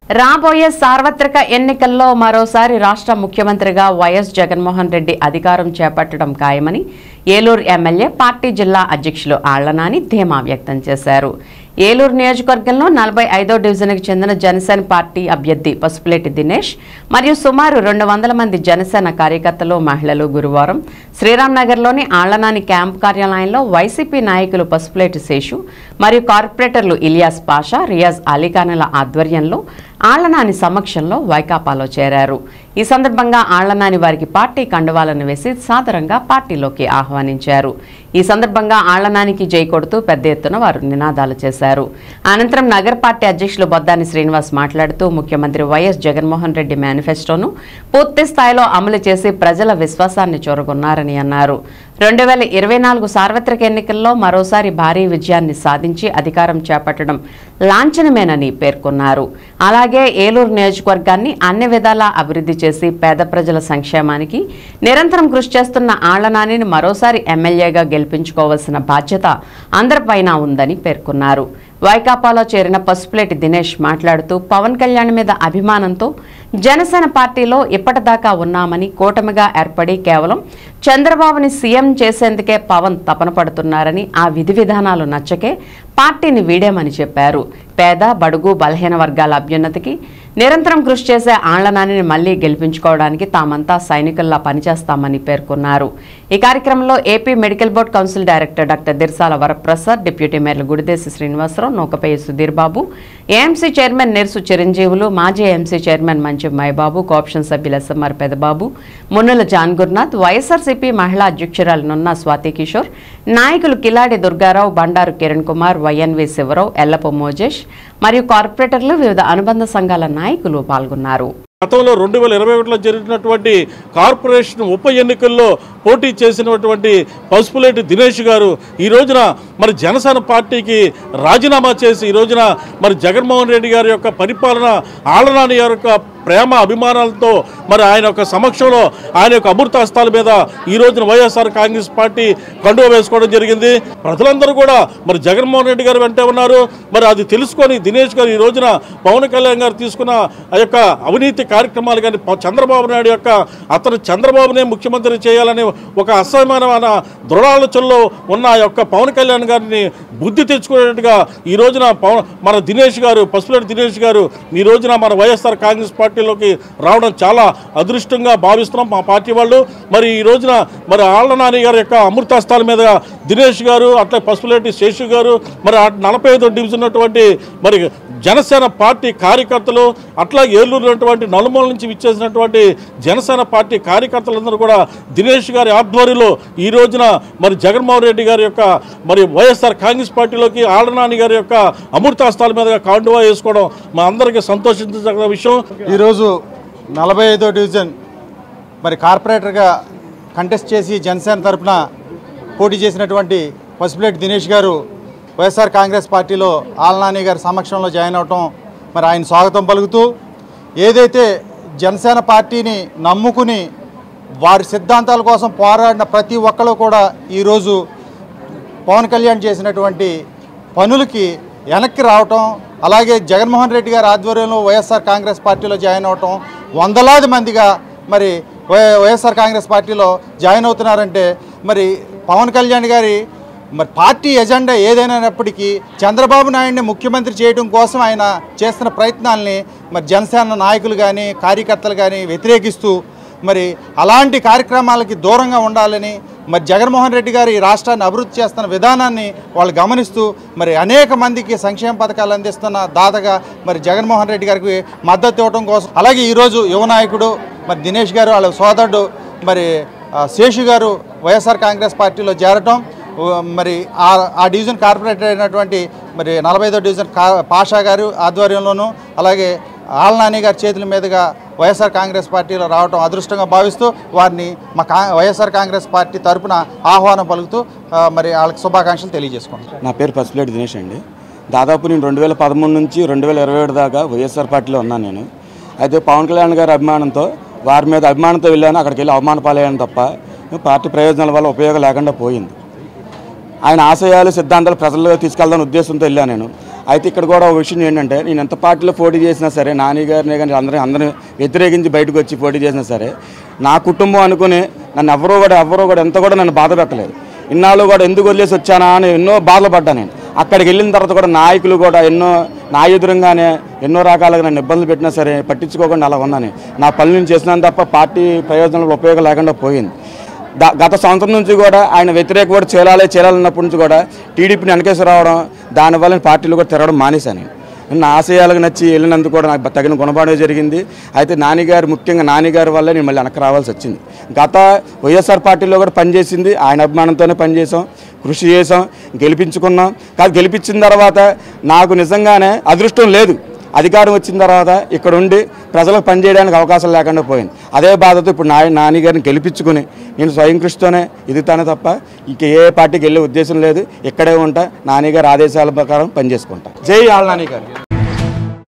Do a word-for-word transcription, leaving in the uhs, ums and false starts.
రాబోయే సార్వత్రిక ఎన్నికల్లో మరోసారి రాష్ట్ర ముఖ్యమంత్రిగా వైఎస్ జగన్మోహన్ రెడ్డి అధికారం చేపట్టడం ఖాయమని ఏలూరు ఎమ్మెల్యే పార్టీ జిల్లా అధ్యక్షులు ఆళ్ల నాని ధీమా వ్యక్తం చేశారు. ఏలూరు నియోజకవర్గంలో నలభై ఐదో డివిజన్కు చెందిన జనసేన పార్టీ అభ్యర్థి పసుపులేటి దినేష్ మరియు సుమారు రెండు వందల మంది జనసేన కార్యకర్తలు మహిళలు గురువారం శ్రీరామ్ నగర్లోని ఆళ్ల నాని క్యాంప్ కార్యాలయంలో వైసీపీ నాయకులు పసుపులేటి శేషు మరియు కార్పొరేటర్లు ఇలియాస్ పాషా, రియాజ్ అలీఖాన్ల ఆధ్వర్యంలో ఆళ్ల నాని సమక్షంలో వైకాపాలో చేరారు. ఈ సందర్భంగా ఆళ్ల నాని వారికి పార్టీ కండువాలను వేసి సాదరంగా పార్టీలోకి ఆహ్వానించారు. ఈ సందర్భంగా ఆళ్ల నానికి జై కొడుతూ పెద్ద ఎత్తున వారు నినాదాలు చేశారు. అనంతరం నగర పార్టీ అధ్యక్షులు బొద్దాని శ్రీనివాస్ మాట్లాడుతూ ముఖ్యమంత్రి వైఎస్ జగన్మోహన్ రెడ్డి మేనిఫెస్టోను పూర్తి స్థాయిలో అమలు చేసి ప్రజల విశ్వాసాన్ని చూరగొన్నారని అన్నారు. రెండు వేల ఇరవై నాలుగు సార్వత్రిక ఎన్నికల్లో మరోసారి భారీ విజయాన్ని సాధించి అధికారం చేపట్టడం లాంఛనమేనని పేర్కొన్నారు. అలాగే ఏలూరు నియోజకవర్గాన్ని అన్ని విధాలా అభివృద్ధి చేసి పేద ప్రజల సంక్షేమానికి నిరంతరం కృషి చేస్తున్న ఆళ్ల నానిని మరోసారి ఎమ్మెల్యేగా గెలిపించుకోవాల్సిన బాధ్యత అందరిపైన ఉందని పేర్కొన్నారు. వైకాపాలో చేరిన పసుపులేటి దినేష్ మాట్లాడుతూ పవన్ కళ్యాణ్ మీద అభిమానంతో జనసేన పార్టీలో ఇప్పటిదాకా ఉన్నామని, కూటమిగా ఏర్పడి కేవలం చంద్రబాబుని సీఎం చేసేందుకే పవన్ తపన పడుతున్నారని, ఆ విధి విధానాలు నచ్చకే పార్టీని వీడేమని చెప్పారు. పేద బడుగు బలహీన వర్గాల అభ్యున్నతికి నిరంతరం కృషి చేసే ఆళ్ల నానిని మళ్లీ గెలిపించుకోవడానికి తామంతా సైనికుల్లా పనిచేస్తామని పేర్కొన్నారు. ఈ కార్యక్రమంలో AP medical board council director doctor Dirsala Varaprasad, deputy మేయర్లు గుడిదేశి శ్రీనివాసరావు, నూకపేయి సుధీర్ బాబు, ఏఎంసీ చైర్మన్ నెర్సు చిరంజీవులు, మాజీ AMC chairman Manchi Maibabu, co-option సభ్యులు ఎస్ఎంఆర్ పెదబాబు, మున్నుల జాన్ గురునాథ్, వైఎస్ఆర్సీపీ మహిళా అధ్యక్షురాలు నున్న స్వాతి కిషోర్, నాయకులు కిలాడి దుర్గారావు, బండారు కిరణ్ కుమార్, వైఎన్వి శివరావు, ఎల్లపు మోజేష్ మరియు కార్పొరేటర్లు, వివిధ అనుబంధ సంఘాల నాయకులు పాల్గొన్నారు. గతంలో రెండు వేల ఇరవై ఒకటిలో జరిగినటువంటి కార్పొరేషన్ ఉప ఎన్నికల్లో పోటీ చేసినటువంటి పసుపులేటి దినేష్ గారు ఈ రోజున మరి జనసేన పార్టీకి రాజీనామా చేసి ఈ రోజున మరి జగన్మోహన్ రెడ్డి గారి యొక్క పరిపాలన, ఆళ్ల నాని గారి యొక్క ప్రేమ అభిమానాలతో మరి ఆయన యొక్క సమక్షంలో ఆయన యొక్క అమృత హస్తాల మీద ఈ రోజున వైఎస్ఆర్ కాంగ్రెస్ పార్టీ కండువ వేసుకోవడం జరిగింది. ప్రజలందరూ కూడా మరి జగన్మోహన్ రెడ్డి గారు వెంటే ఉన్నారు. మరి అది తెలుసుకొని దినేష్ గారు ఈ రోజున పవన్ కళ్యాణ్ గారు తీసుకున్న ఆ యొక్క అవినీతి కార్యక్రమాలు కానీ, చంద్రబాబు నాయుడు యొక్క అతను చంద్రబాబునే ముఖ్యమంత్రి చేయాలని ఒక అసహ్యమైన దృఢాలోచనలో ఉన్న ఆ యొక్క పవన్ కళ్యాణ్ గారిని బుద్ధి తెచ్చుకునేట్టుగా ఈ రోజున పవన్ మన దినేష్ గారు పసుపులేటి దినేష్ గారు ఈ రోజున మన వైఎస్ఆర్ కాంగ్రెస్ పార్టీలోకి రావడం చాలా అదృష్టంగా భావిస్తున్నాం మా పార్టీ వాళ్ళు. మరి ఈ రోజున మరి ఆళ్ల నాని గారి యొక్క అమృతాస్తాల మీద దినేష్ గారు, అట్లా పసుపులేటి శేషు గారు, మరి నలభై ఐదో డివిజన్ ఉన్నటువంటి మరి జనసేన పార్టీ కార్యకర్తలు, అట్లా ఏలూరున్నటువంటి నలుమూల నుంచి విచ్చేసినటువంటి జనసేన పార్టీ కార్యకర్తలందరూ కూడా దినేష్ గారి ఆధ్వర్యంలో ఈ రోజున మరి జగన్మోహన్ రెడ్డి గారి యొక్క మరి వైఎస్ఆర్ కాంగ్రెస్ పార్టీలోకి ఆళ్ల నాని గారి యొక్క అమృతాస్తాల మీద కాండువా వేసుకోవడం మా అందరికీ సంతోషించదగిన విషయం. ఈరోజు నలభై ఐదో డివిజన్ మరి కార్పొరేటర్గా కంటెస్ట్ చేసి జనసేన తరఫున పోటీ చేసినటువంటి పసుపులేటి దినేష్ గారు వైఎస్ఆర్ కాంగ్రెస్ పార్టీలో ఆళ్ల నాని గారి సమక్షంలో జాయిన్ అవటం మరి ఆయన స్వాగతం పలుకుతూ, ఏదైతే జనసేన పార్టీని నమ్ముకుని వారి సిద్ధాంతాల కోసం పోరాడిన ప్రతి ఒక్కరు కూడా ఈరోజు పవన్ కళ్యాణ్ చేసినటువంటి పనులకి వెనక్కి రావటం, అలాగే జగన్మోహన్ రెడ్డి గారి ఆధ్వర్యంలో వైఎస్ఆర్ కాంగ్రెస్ పార్టీలో జాయిన్ అవటం, వందలాది మందిగా మరి వైఎస్ఆర్ కాంగ్రెస్ పార్టీలో జాయిన్ అవుతున్నారంటే మరి పవన్ కళ్యాణ్ గారి మరి పార్టీ ఎజెండా ఏదైనప్పటికీ చంద్రబాబు నాయుడిని ముఖ్యమంత్రి చేయడం కోసం ఆయన చేస్తున్న ప్రయత్నాల్ని మరి జనసేన నాయకులు కానీ కార్యకర్తలు కానీ వ్యతిరేకిస్తూ మరి అలాంటి కార్యక్రమాలకి దూరంగా ఉండాలని, మరి జగన్మోహన్ రెడ్డి గారు ఈ రాష్ట్రాన్ని అభివృద్ధి చేస్తున్న విధానాన్ని వాళ్ళు గమనిస్తూ మరి అనేక మందికి సంక్షేమ పథకాలు అందిస్తున్న దాతగా మరి జగన్మోహన్ రెడ్డి గారికి మద్దతు ఇవ్వడం కోసం, అలాగే ఈరోజు యువ నాయకుడు మరి దినేష్ గారు వాళ్ళ సోదరుడు మరి శేషు గారు వైఎస్ఆర్ కాంగ్రెస్ పార్టీలో చేరటం, మరి ఆ డివిజన్ కార్పొరేటర్ అయినటువంటి మరి నలభై ఐదో డివిజన్ పాషా గారు ఆధ్వర్యంలోనూ, అలాగే ఆళ్ల నాని గారి చేతుల మీదుగా వైఎస్ఆర్ కాంగ్రెస్ పార్టీలో రావడం అదృష్టంగా భావిస్తూ వారిని మా కా వైఎస్ఆర్ కాంగ్రెస్ పార్టీ తరఫున ఆహ్వానం పలుకుతూ మరి వాళ్ళకి శుభాకాంక్షలు తెలియజేసుకుంటాను. నా పేరు పసుపులేటి దినేష్ అండి. దాదాపు నేను రెండు వేల పదమూడు నుంచి రెండు వేల ఇరవై ఏడు దాకా వైఎస్ఆర్ పార్టీలో ఉన్నాను నేను. అయితే పవన్ కళ్యాణ్ గారి అభిమానంతో వారి మీద అభిమానంతో వెళ్ళాను. అక్కడికి వెళ్ళి అవమాన పాలయ్యాను తప్ప పార్టీ ప్రయోజనాల వల్ల ఉపయోగం లేకుండా పోయింది. ఆయన ఆశయాలు సిద్ధాంతాలు ప్రజల్లో తీసుకెళ్దాని ఉద్దేశంతో వెళ్ళాను నేను. అయితే ఇక్కడ కూడా ఒక విషయం ఏంటంటే, నేను ఎంత పార్టీలో పోటీ చేసినా సరే, నాని గారిని కానీ అందరూ అందరిని వ్యతిరేకించి బయటకు వచ్చి పోటీ చేసినా సరే, నా కుటుంబం అనుకుని నన్ను ఎవరో కూడా ఎవరో కూడా ఎంత కూడా నన్ను బాధ పెట్టలేదు. ఇన్నాళ్ళు కూడా ఎందుకు వదిలేసి వచ్చానా అని ఎన్నో బాధలు పడ్డాను నేను. అక్కడికి వెళ్ళిన తర్వాత కూడా నాయకులు కూడా ఎన్నో నా ఎదురుగానే ఎన్నో రకాలుగా నన్ను ఇబ్బందులు పెట్టినా సరే పట్టించుకోకుండా అలా ఉన్నాను. నా పనులను చేసినాను తప్ప పార్టీ ప్రయోజనాలు ఉపయోగం లేకుండా పోయింది. గత సంవత్సరం నుంచి కూడా ఆయన వ్యతిరేక కూడా చేయాలి చేయాలన్నప్పటి నుంచి కూడా టీడీపీని వెనకేసి రావడం, దానివల్ల పార్టీలు కూడా తిరగడం మానేశాను. నా ఆశయాలకు నచ్చి వెళ్ళినందుకు కూడా నాకు తగిన గుణపాఠం జరిగింది. అయితే నాన్నగారు ముఖ్యంగా నాన్నగారి వల్లే నేను మళ్ళీ వెనక్కి రావాల్సి వచ్చింది. గత వైఎస్ఆర్ పార్టీలో కూడా పనిచేసింది, ఆయన అభిమానంతోనే పనిచేసాం, కృషి చేసాం, గెలిపించుకున్నాం. కాదు గెలిపించిన తర్వాత నాకు నిజంగానే అదృష్టం లేదు. అధికారం వచ్చిన తర్వాత ఇక్కడ ఉండి ప్రజలకు పనిచేయడానికి అవకాశం లేకుండా పోయింది. అదే బాధతో ఇప్పుడు నా నాన్నగారిని గెలిపించుకుని నేను స్వయం కృషితోనే ఎదుగుతానే తప్ప ఇక ఏ పార్టీకి వెళ్ళే ఉద్దేశం లేదు. ఇక్కడే ఉంటా, నాన్నగారి ఆదేశాల ప్రకారం పనిచేసుకుంటా. జై ఆళ్ళ నాన్నగారు.